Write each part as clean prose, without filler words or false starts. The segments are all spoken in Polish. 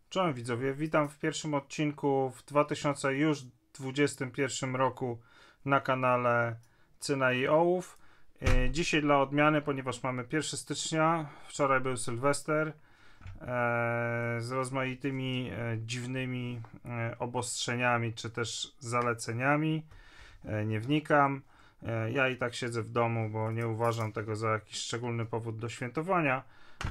Czołem widzowie, witam w pierwszym odcinku w 2021 roku na kanale Cyna i Ołów. Dzisiaj dla odmiany, ponieważ mamy 1 stycznia, wczoraj był Sylwester, z rozmaitymi dziwnymi obostrzeniami czy też zaleceniami. Nie wnikam. Ja i tak siedzę w domu, bo nie uważam tego za jakiś szczególny powód do świętowania.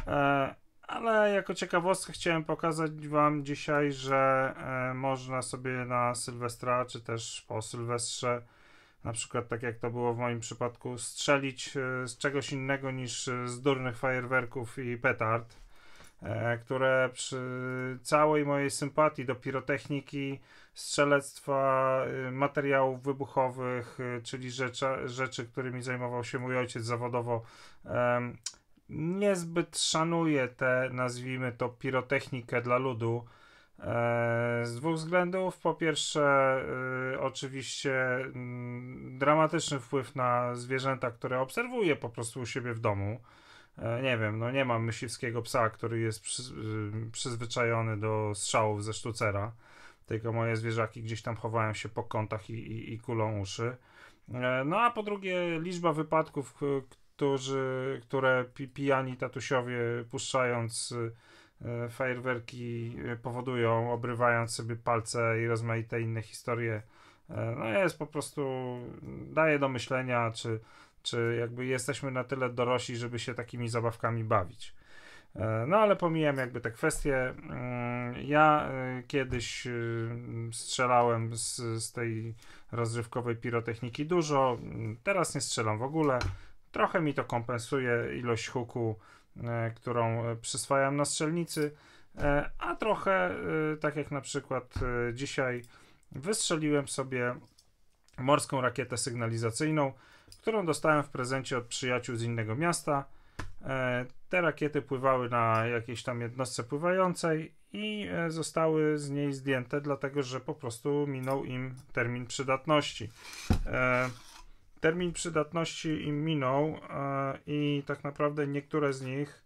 Ale jako ciekawostkę chciałem pokazać wam dzisiaj, że można sobie na Sylwestra, czy też po Sylwestrze, na przykład tak jak to było w moim przypadku, strzelić z czegoś innego niż z durnych fajerwerków i petard, które przy całej mojej sympatii do pirotechniki, strzelectwa, materiałów wybuchowych, czyli rzeczy, którymi zajmował się mój ojciec zawodowo, niezbyt szanuję tę, nazwijmy to, pirotechnikę dla ludu. Z dwóch względów. Po pierwsze, oczywiście dramatyczny wpływ na zwierzęta, które obserwuję po prostu u siebie w domu. Nie wiem, no nie mam myśliwskiego psa, który jest przyzwyczajony do strzałów ze sztucera, tylko moje zwierzaki gdzieś tam chowają się po kątach i kulą uszy. No a po drugie, liczba wypadków, które pijani tatusiowie, puszczając fajerwerki, powodują, obrywając sobie palce i rozmaite inne historie, no jest po prostu, daje do myślenia, czy jakby jesteśmy na tyle dorośli, żeby się takimi zabawkami bawić. No ale pomijam jakby te kwestie. Ja kiedyś strzelałem z tej rozrywkowej pirotechniki dużo, teraz nie strzelam w ogóle. Trochę mi to kompensuje ilość huku, którą przyswajam na strzelnicy, a trochę, tak jak na przykład dzisiaj, wystrzeliłem sobie morską rakietę sygnalizacyjną, którą dostałem w prezencie od przyjaciół z innego miasta. Te rakiety pływały na jakiejś tam jednostce pływającej i zostały z niej zdjęte, dlatego że po prostu minął im termin przydatności. Termin przydatności im minął i tak naprawdę niektóre z nich,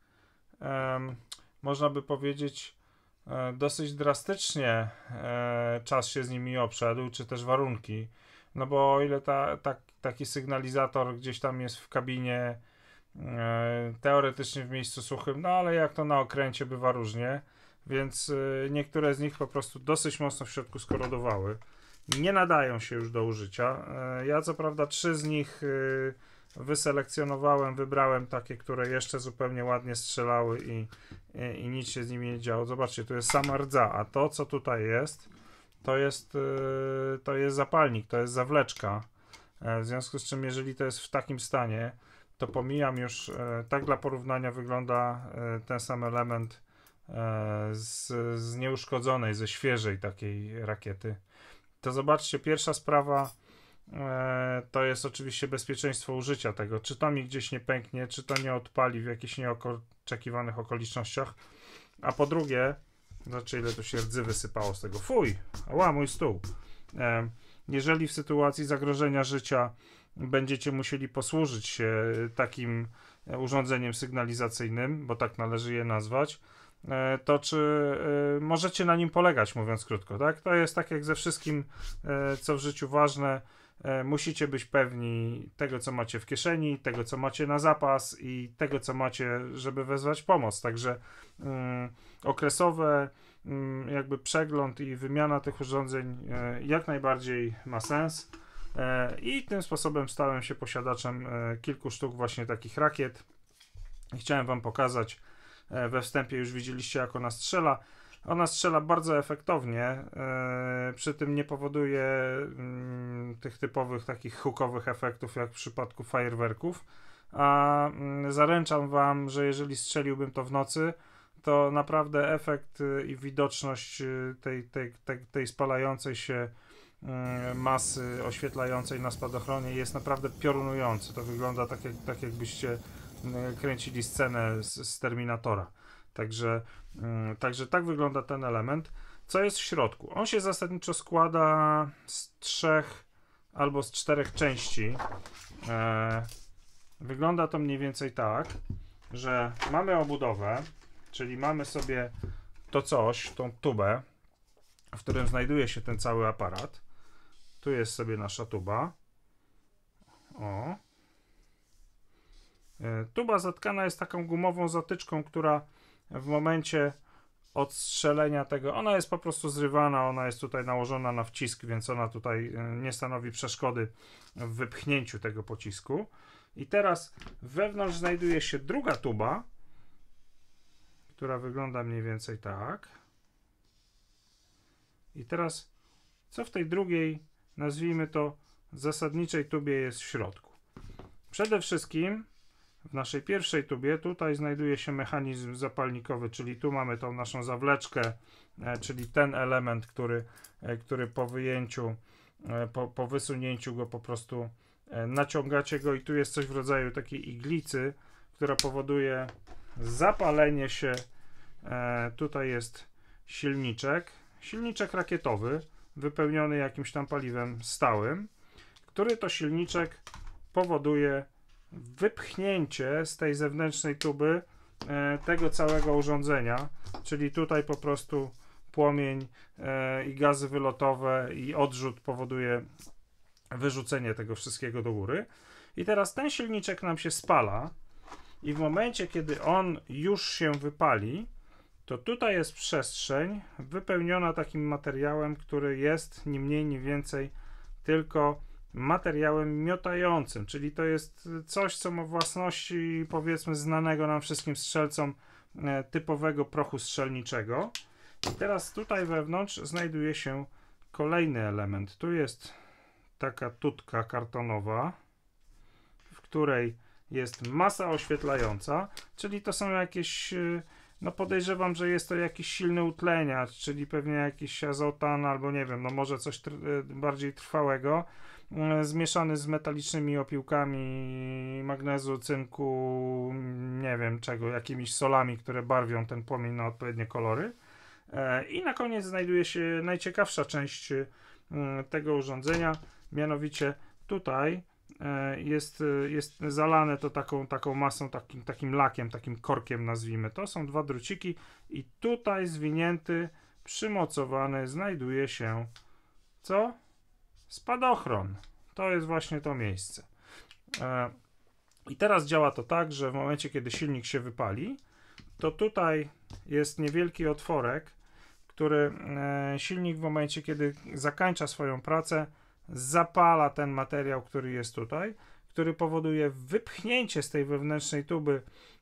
można by powiedzieć, dosyć drastycznie czas się z nimi obszedł, czy też warunki. No bo o ile taki sygnalizator gdzieś tam jest w kabinie, teoretycznie w miejscu suchym, no ale jak to na okręcie bywa różnie, więc niektóre z nich po prostu dosyć mocno w środku skorodowały. Nie nadają się już do użycia. Ja co prawda 3 z nich wyselekcjonowałem, wybrałem takie, które jeszcze zupełnie ładnie strzelały i nic się z nimi nie działo. Zobaczcie, tu jest sama rdza, a to co tutaj jest, to jest zapalnik, to jest zawleczka. W związku z czym, jeżeli to jest w takim stanie, to pomijam już, tak dla porównania wygląda ten sam element z nieuszkodzonej, ze świeżej takiej rakiety. To zobaczcie, pierwsza sprawa to jest oczywiście bezpieczeństwo użycia tego. Czy to mi gdzieś nie pęknie, czy to nie odpali w jakichś nieoczekiwanych okolicznościach. A po drugie, zobaczcie ile tu się rdzy wysypało z tego. Fuj, ała, mój stół. Jeżeli w sytuacji zagrożenia życia będziecie musieli posłużyć się takim urządzeniem sygnalizacyjnym, bo tak należy je nazwać, to czy możecie na nim polegać, mówiąc krótko, tak? To jest tak jak ze wszystkim, co w życiu ważne. Musicie być pewni tego, co macie w kieszeni, tego, co macie na zapas i tego, co macie, żeby wezwać pomoc. Także okresowe jakby przegląd i wymiana tych urządzeń jak najbardziej ma sens. I tym sposobem stałem się posiadaczem kilku sztuk właśnie takich rakiet. Chciałem wam pokazać. We wstępie już widzieliście, jak ona strzela. Ona strzela bardzo efektownie, przy tym nie powoduje tych typowych takich hukowych efektów jak w przypadku fajerwerków, a zaręczam wam, że jeżeli strzeliłbym to w nocy, to naprawdę efekt i widoczność tej spalającej się masy oświetlającej na spadochronie jest naprawdę piorunujący. To wygląda tak jakbyście kręcili scenę z Terminatora. Także tak wygląda ten element. Co jest w środku? On się zasadniczo składa z 3 albo z 4 części. Wygląda to mniej więcej tak, że mamy obudowę, czyli mamy sobie to coś, tą tubę, w którym znajduje się ten cały aparat. Tu jest sobie nasza tuba. O. Tuba zatkana jest taką gumową zatyczką, która w momencie odstrzelenia tego, ona jest po prostu zrywana, ona jest tutaj nałożona na wcisk, więc ona tutaj nie stanowi przeszkody w wypchnięciu tego pocisku. I teraz wewnątrz znajduje się druga tuba, która wygląda mniej więcej tak. I teraz co w tej drugiej, nazwijmy to, zasadniczej tubie jest w środku? Przede wszystkim w naszej pierwszej tubie tutaj znajduje się mechanizm zapalnikowy, czyli tu mamy tą naszą zawleczkę, czyli ten element, który po wyjęciu, po wysunięciu go po prostu naciągacie go i tu jest coś w rodzaju takiej iglicy, która powoduje zapalenie się. Tutaj jest silniczek rakietowy, wypełniony jakimś tam paliwem stałym, który to silniczek powoduje wypchnięcie z tej zewnętrznej tuby tego całego urządzenia, czyli tutaj po prostu płomień i gazy wylotowe i odrzut powoduje wyrzucenie tego wszystkiego do góry. I teraz ten silniczek nam się spala i w momencie, kiedy on już się wypali, to tutaj jest przestrzeń wypełniona takim materiałem, który jest ni mniej, ni więcej tylko materiałem miotającym, czyli to jest coś, co ma własności, powiedzmy, znanego nam wszystkim strzelcom typowego prochu strzelniczego. I teraz tutaj wewnątrz znajduje się kolejny element. Tu jest taka tutka kartonowa, w której jest masa oświetlająca, czyli to są jakieś, no podejrzewam, że jest to jakiś silny utleniacz, czyli pewnie jakiś azotan albo nie wiem, no może coś bardziej trwałego, zmieszany z metalicznymi opiłkami magnezu, cynku, nie wiem czego, jakimiś solami, które barwią ten płomień na odpowiednie kolory. I na koniec znajduje się najciekawsza część tego urządzenia, mianowicie tutaj jest zalane to taką masą, takim lakiem, takim korkiem nazwijmy to. Są dwa druciki i tutaj zwinięty, przymocowany znajduje się co? Spadochron. To jest właśnie to miejsce. I teraz działa to tak, że w momencie, kiedy silnik się wypali, to tutaj jest niewielki otworek, który silnik w momencie, kiedy zakończa swoją pracę, zapala ten materiał, który jest tutaj, który powoduje wypchnięcie z tej wewnętrznej tuby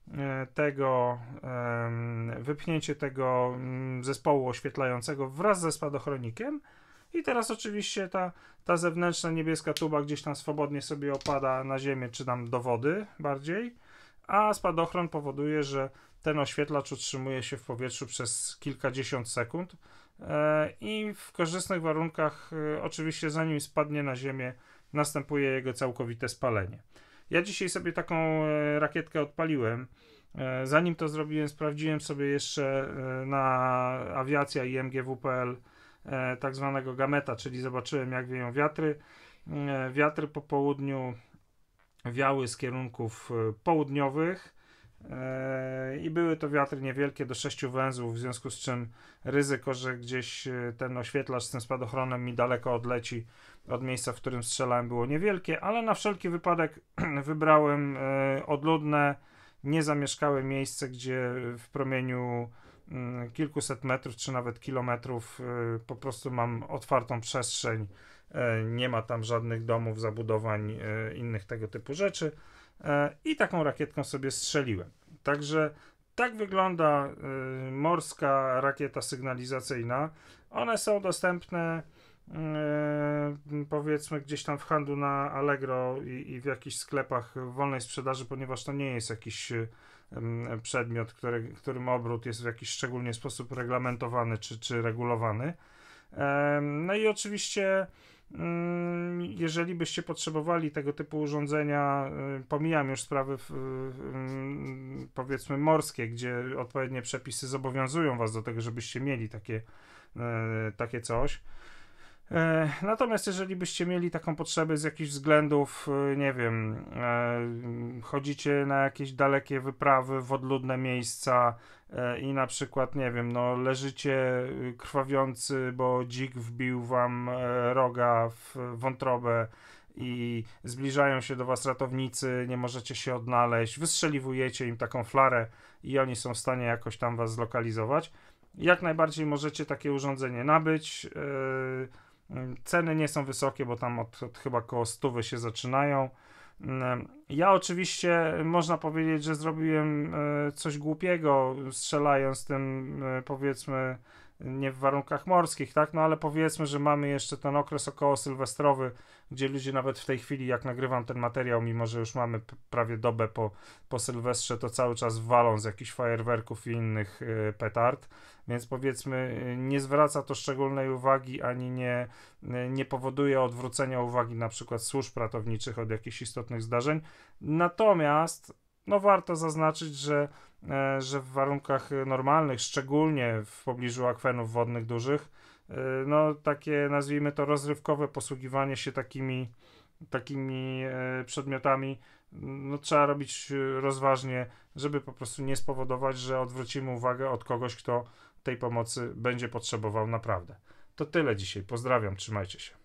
wypchnięcie tego zespołu oświetlającego wraz ze spadochronikiem. I teraz oczywiście ta zewnętrzna niebieska tuba gdzieś tam swobodnie sobie opada na ziemię, czy tam do wody bardziej, a spadochron powoduje, że ten oświetlacz utrzymuje się w powietrzu przez kilkadziesiąt sekund i w korzystnych warunkach, oczywiście zanim spadnie na ziemię, następuje jego całkowite spalenie. Ja dzisiaj sobie taką rakietkę odpaliłem. Zanim to zrobiłem, sprawdziłem sobie jeszcze na awiacja i MGW.pl tak zwanego gameta, czyli zobaczyłem, jak wieją wiatry. Wiatry po południu wiały z kierunków południowych i były to wiatry niewielkie, do 6 węzłów, w związku z czym ryzyko, że gdzieś ten oświetlacz z tym spadochronem mi daleko odleci od miejsca, w którym strzelałem, było niewielkie, ale na wszelki wypadek wybrałem odludne, niezamieszkałe miejsce, gdzie w promieniu kilkuset metrów, czy nawet kilometrów po prostu mam otwartą przestrzeń, nie ma tam żadnych domów, zabudowań, innych tego typu rzeczy i taką rakietką sobie strzeliłem. Także tak wygląda morska rakieta sygnalizacyjna. One są dostępne powiedzmy gdzieś tam w handlu na Allegro i w jakichś sklepach w wolnej sprzedaży, ponieważ to nie jest jakiś przedmiot, którym obrót jest w jakiś szczególny sposób reglamentowany czy regulowany. No i oczywiście jeżeli byście potrzebowali tego typu urządzenia, pomijam już sprawy powiedzmy morskie, gdzie odpowiednie przepisy zobowiązują was do tego, żebyście mieli takie coś. Natomiast jeżeli byście mieli taką potrzebę z jakichś względów, nie wiem, chodzicie na jakieś dalekie wyprawy w odludne miejsca i na przykład, nie wiem, no leżycie krwawiący, bo dzik wbił wam roga w wątrobę i zbliżają się do was ratownicy, nie możecie się odnaleźć, wystrzeliwujecie im taką flarę i oni są w stanie jakoś tam was zlokalizować. Jak najbardziej możecie takie urządzenie nabyć. Ceny nie są wysokie, bo tam od chyba koło 100 się zaczynają. Ja oczywiście można powiedzieć, że zrobiłem coś głupiego, strzelając tym, powiedzmy, nie w warunkach morskich, tak? No ale powiedzmy, że mamy jeszcze ten okres około sylwestrowy, gdzie ludzie nawet w tej chwili, jak nagrywam ten materiał, mimo że już mamy prawie dobę po Sylwestrze, to cały czas walą z jakichś fajerwerków i innych petard, więc powiedzmy, nie zwraca to szczególnej uwagi, ani nie powoduje odwrócenia uwagi na przykład służb ratowniczych od jakichś istotnych zdarzeń. Natomiast no warto zaznaczyć, że w warunkach normalnych, szczególnie w pobliżu akwenów wodnych dużych, no takie, nazwijmy to, rozrywkowe posługiwanie się takimi przedmiotami, no trzeba robić rozważnie, żeby po prostu nie spowodować, że odwrócimy uwagę od kogoś, kto tej pomocy będzie potrzebował naprawdę. To tyle dzisiaj. Pozdrawiam, trzymajcie się.